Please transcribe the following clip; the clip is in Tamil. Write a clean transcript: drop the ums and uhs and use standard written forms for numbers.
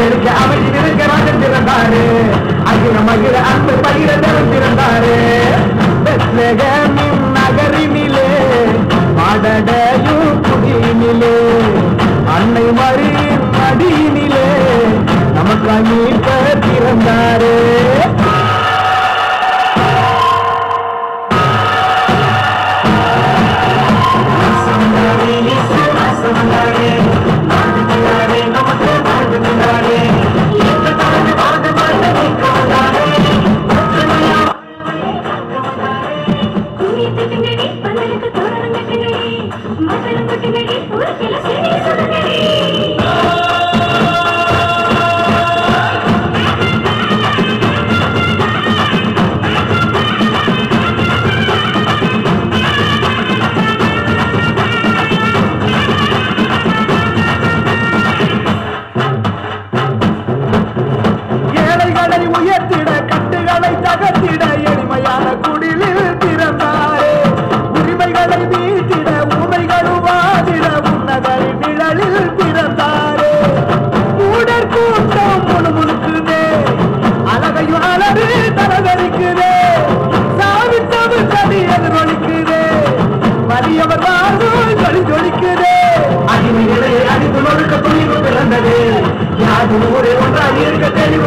இருக்க அமைதி இருக்க ராஜன் பிறந்தாரு அகில மகிழ அன்பு பகிர தேவன் பிறந்தாரு பெத்லகேமின் நகரினிலே பாடடையும் குடியினிலே அன்னை மரியின் மடியினிலே நமக்கு மீட்பர் பிறந்தாரு ஒன்றாக இருக்க